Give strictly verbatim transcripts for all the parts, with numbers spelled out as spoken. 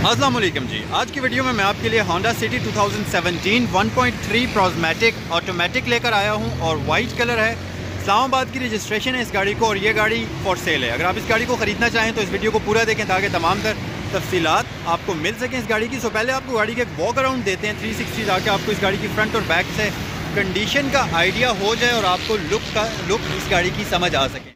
अस्सलाम वालेकुम जी। आज की वीडियो में मैं आपके लिए Honda City two thousand seventeen one point three प्रोजमेटिक ऑटोमेटिक लेकर आया हूं और वाइट कलर है। इस्लामाबाद की रजिस्ट्रेशन है इस गाड़ी को और ये गाड़ी फॉर सेल है। अगर आप इस गाड़ी को ख़रीदना चाहें तो इस वीडियो को पूरा देखें ताकि तमाम तर तफसीलात आपको मिल सकें इस गाड़ी की। सो पहले आपको गाड़ी के एक वॉक अराउंड देते हैं थ्री सिक्सटी ताकि आपको इस गाड़ी की फ्रंट और बैक से कंडीशन का आइडिया हो जाए और आपको लुक का लुक इस गाड़ी की समझ आ सके।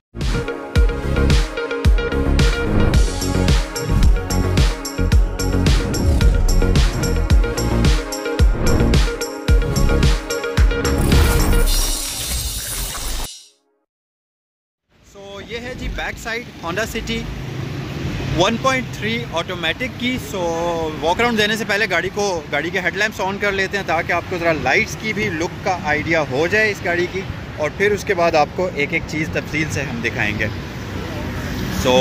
सो ये है जी back side Honda City one point three automatic की। सो वॉक अराउंड देने से पहले गाड़ी को गाड़ी के हेडलैम्प्स ऑन कर लेते हैं ताकि आपको ज़रा लाइट्स की भी लुक का आइडिया हो जाए इस गाड़ी की, और फिर उसके बाद आपको एक एक चीज़ तफसील से हम दिखाएंगे। सो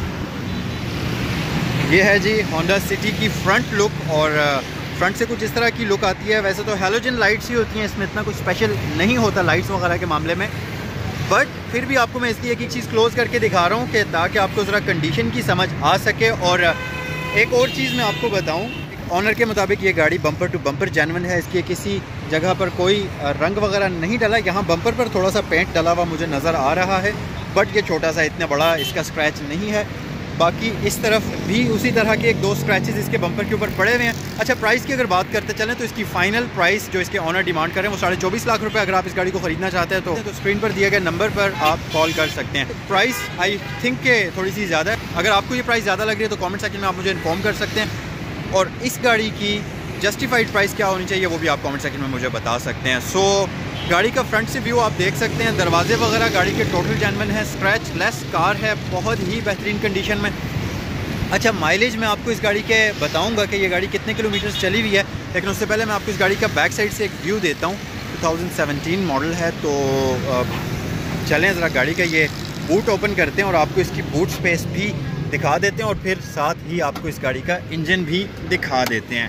ये है जी होंडा सिटी की फ्रंट लुक, और फ्रंट से कुछ इस तरह की लुक आती है। वैसे तो हैलोजन लाइट्स ही होती हैं, इसमें इतना कुछ स्पेशल नहीं होता लाइट्स वगैरह के मामले में, बट फिर भी आपको मैं इसलिए एक एक चीज़ क्लोज़ करके दिखा रहा हूँ कि ताकि आपको ज़रा कंडीशन की समझ आ सके। और एक और चीज़ मैं आपको बताऊँ, ऑनर के मुताबिक ये गाड़ी बम्पर टू बम्पर जेन्युइन है। इसकी किसी जगह पर कोई रंग वगैरह नहीं डला। यहाँ बम्पर पर थोड़ा सा पेंट डला हुआ मुझे नज़र आ रहा है, बट ये छोटा सा, इतना बड़ा इसका स्क्रैच नहीं है। बाकी इस तरफ भी उसी तरह के एक दो स्क्रैचेस इसके बम्पर के ऊपर पड़े हुए हैं। अच्छा, प्राइस की अगर बात करते चलें तो इसकी फ़ाइनल प्राइस जो इसके ऑनर डिमांड करें वो साढ़े चौबीस लाख रुपए। अगर आप इस गाड़ी को ख़रीदना चाहते हैं तो, तो स्क्रीन पर दिए गए नंबर पर आप कॉल कर सकते हैं। प्राइस आई थिंक के थोड़ी सी ज़्यादा है। अगर आपको ये प्राइस ज़्यादा लग रही है तो कॉमेंट सेक्शन में आप मुझे इन्फॉर्म कर सकते हैं, और इस गाड़ी की जस्टिफाइड प्राइस क्या होनी चाहिए वो भी आप कॉमेंट सेक्शन में मुझे बता सकते हैं। सो गाड़ी का फ्रंट से व्यू आप देख सकते हैं, दरवाजे वगैरह गाड़ी के टोटल जेन्युइन है, स्क्रैच लेस कार है, बहुत ही बेहतरीन कंडीशन में। अच्छा, माइलेज मैं आपको इस गाड़ी के बताऊंगा कि ये गाड़ी कितने किलोमीटर चली हुई है, लेकिन उससे पहले मैं आपको इस गाड़ी का बैक साइड से एक व्यू देता हूँ। टू थाउजेंड सेवेंटीन मॉडल है, तो चलें ज़रा गाड़ी का ये बूट ओपन करते हैं और आपको इसकी बूट स्पेस भी दिखा देते हैं, और फिर साथ ही आपको इस गाड़ी का इंजन भी दिखा देते हैं।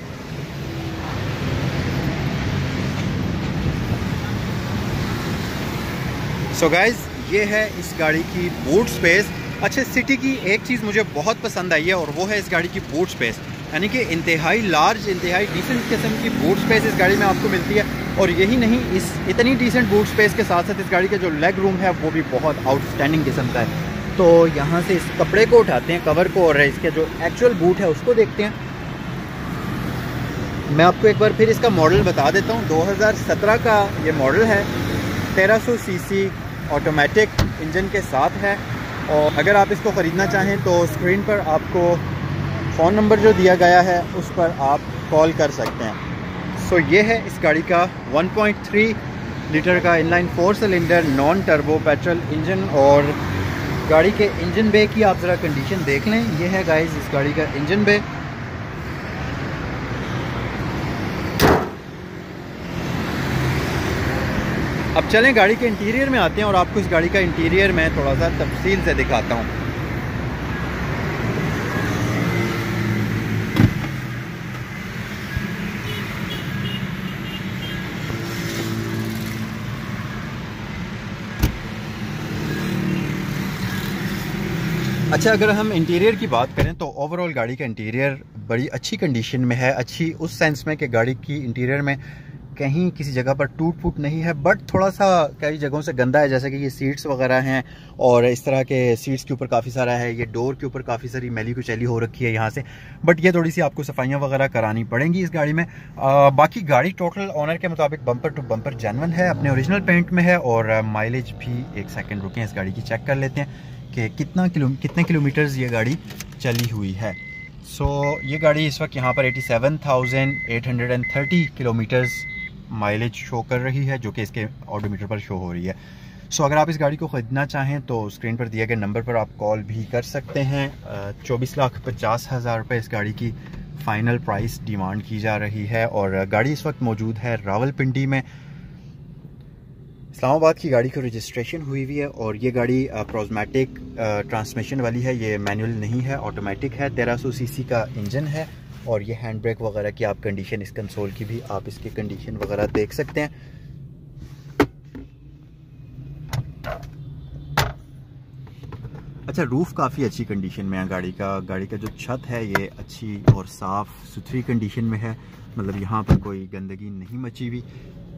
सो गाइज़, ये है इस गाड़ी की बूट स्पेस। अच्छा, सिटी की एक चीज़ मुझे बहुत पसंद आई है और वो है इस गाड़ी की बूट स्पेस, यानी कि इंतहाई लार्ज, इंतहाई डिसेंट किस्म की बूट स्पेस इस गाड़ी में आपको मिलती है। और यही नहीं, इस इतनी डिसेंट बूट स्पेस के साथ साथ इस गाड़ी का जो लेग रूम है वो भी बहुत आउटस्टैंडिंग किस्म का है। तो यहाँ से इस कपड़े को उठाते हैं, कवर को, और इसके जो एक्चुअल बूट है उसको देखते हैं। मैं आपको एक बार फिर इसका मॉडल बता देता हूँ। दो हज़ार सत्रह का ये मॉडल है, तेरह सौ सी सी ऑटोमेटिक इंजन के साथ है। और अगर आप इसको ख़रीदना चाहें तो स्क्रीन पर आपको फ़ोन नंबर जो दिया गया है उस पर आप कॉल कर सकते हैं। सो ये है इस गाड़ी का वन पॉइंट थ्री लीटर का inline four cylinder non turbo petrol engine, और गाड़ी के इंजन बे की आप ज़रा कंडीशन देख लें। ये है गाइस इस गाड़ी का इंजन बे। अब चलें गाड़ी के इंटीरियर में आते हैं और आपको इस गाड़ी का इंटीरियर में थोड़ा सा तफसील से दिखाता हूँ। अच्छा, अगर हम इंटीरियर की बात करें तो ओवरऑल गाड़ी का इंटीरियर बड़ी अच्छी कंडीशन में है। अच्छी उस सेंस में कि गाड़ी की इंटीरियर में कहीं किसी जगह पर टूट फूट नहीं है, बट थोड़ा सा कई जगहों से गंदा है, जैसे कि ये सीट्स वगैरह हैं, और इस तरह के सीट्स के ऊपर काफ़ी सारा है, ये डोर के ऊपर काफ़ी सारी मैली कुचैली हो रखी है यहाँ से, बट ये थोड़ी सी आपको सफाइयाँ वगैरह करानी पड़ेंगी इस गाड़ी में। आ, बाकी गाड़ी टोटल ऑनर के मुताबिक बम्पर टू बम्पर जेन्युइन है, अपने ओरिजिनल पेंट में है, और माइलेज भी, एक सेकेंड रुकें, इस गाड़ी की चेक कर लेते हैं कि कितना किलो कितने किलोमीटर्स ये गाड़ी चली हुई है। सो so, ये गाड़ी इस वक्त यहाँ पर eighty seven thousand eight hundred and thirty kilometres mileage show कर रही है, जो कि इसके ऑडोमीटर पर शो हो रही है। सो so, अगर आप इस गाड़ी को ख़रीदना चाहें तो स्क्रीन पर दिए गए नंबर पर आप कॉल भी कर सकते हैं। चौबीस लाख पचास हज़ार रुपये इस गाड़ी की फ़ाइनल प्राइस डिमांड की जा रही है, और गाड़ी इस वक्त मौजूद है रावलपिंडी में। इस्लामाबाद की गाड़ी की रजिस्ट्रेशन हुई हुई है, और ये गाड़ी प्रोजमेटिक ट्रांसमिशन वाली है, ये मैनुअल नहीं है, ऑटोमेटिक है। तेरह सौ सी सी का इंजन है, और ये हैंड ब्रेक वगैरह की आप कंडीशन, इस कंसोल की भी आप इसकी कंडीशन वगैरह देख सकते हैं। अच्छा, रूफ़ काफ़ी अच्छी कंडीशन में है गाड़ी का। गाड़ी का जो छत है ये अच्छी और साफ़ सुथरी कंडीशन में है, मतलब यहाँ पर कोई गंदगी नहीं मची हुई।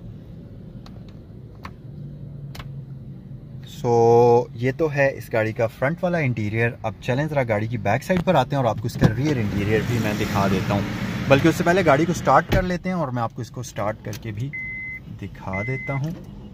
सो so, ये तो है इस गाड़ी का फ्रंट वाला इंटीरियर। अब चलें ज़रा गाड़ी की बैक साइड पर आते हैं और आपको इसका रियर इंटीरियर भी मैं दिखा देता हूँ। बल्कि उससे पहले गाड़ी को स्टार्ट कर लेते हैं और मैं आपको इसको स्टार्ट करके भी दिखा देता हूँ।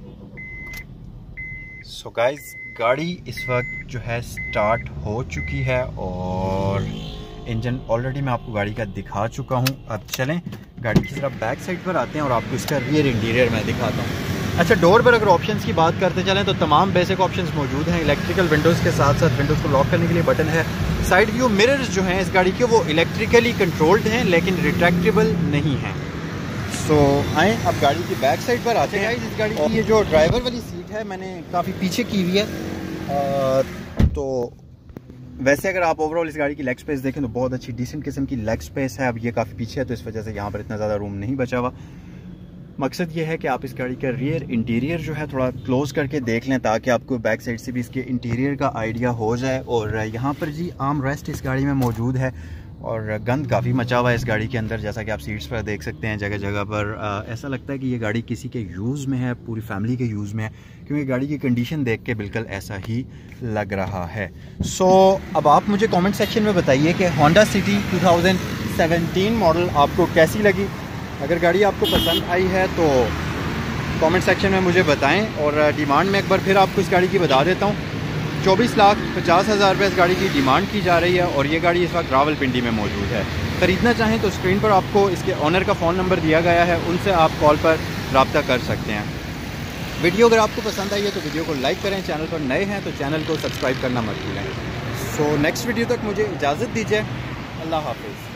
सो so गाइस, गाड़ी इस वक्त जो है स्टार्ट हो चुकी है और इंजन ऑलरेडी मैं आपको गाड़ी का दिखा चुका हूँ। अब चलें गाड़ी की तरफ बैक साइड पर आते हैं और आपको इसका रियर इंटीरियर मैं दिखाता हूँ। अच्छा, डोर पर अगर ऑप्शंस की बात करते चलें तो तमाम बेसिक ऑप्शंस मौजूद हैं। इलेक्ट्रिकल विंडोज़ के साथ साथ विंडोज़ को लॉक करने के लिए बटन है। साइड व्यू मिरर्स जो हैं इस गाड़ी के वो इलेक्ट्रिकली कंट्रोल्ड हैं लेकिन रिट्रैक्टेबल नहीं हैं। सो so, आए अब गाड़ी की बैक साइड पर आते हैं। इस गाड़ी की ये जो ड्राइवर वाली सीट है मैंने काफ़ी पीछे की हुई है। आ, तो वैसे अगर आप ओवरऑल इस गाड़ी की लेग स्पेस देखें तो बहुत अच्छी डिसेंट किस्म की लेग स्पेस है। अब ये काफ़ी पीछे है तो इस वजह से यहाँ पर इतना ज़्यादा रूम नहीं बचा हुआ। मकसद ये है कि आप इस गाड़ी का रियर इंटीरियर जो है थोड़ा क्लोज करके देख लें ताकि आपको बैक साइड से भी इसके इंटीरियर का आइडिया हो जाए। और यहाँ पर जी आर्म रेस्ट इस गाड़ी में मौजूद है और गंद काफ़ी मचा हुआ है इस गाड़ी के अंदर, जैसा कि आप सीट्स पर देख सकते हैं। जगह जगह पर आ, ऐसा लगता है कि ये गाड़ी किसी के यूज़ में है, पूरी फैमिली के यूज़ में है, क्योंकि गाड़ी की कंडीशन देख के बिल्कुल ऐसा ही लग रहा है। सो so, अब आप मुझे कमेंट सेक्शन में बताइए कि Honda City two thousand seventeen model आपको कैसी लगी। अगर गाड़ी आपको पसंद आई है तो कमेंट सेक्शन में मुझे बताएं। और डिमांड में एक बार फिर आपको इस गाड़ी की बता देता हूँ, चौबीस लाख पचास हज़ार रुपये इस गाड़ी की डिमांड की जा रही है और ये गाड़ी इस वक्त रावलपिंडी में मौजूद है। ख़रीदना चाहें तो स्क्रीन पर आपको इसके ऑनर का फ़ोन नंबर दिया गया है, उनसे आप कॉल पर रब्ता कर सकते हैं। वीडियो अगर आपको पसंद आई है तो वीडियो को लाइक करें, चैनल पर नए हैं तो चैनल को सब्सक्राइब करना मत भूलें। सो नेक्स्ट वीडियो तक मुझे इजाज़त दीजिए। अल्लाह हाफिज़।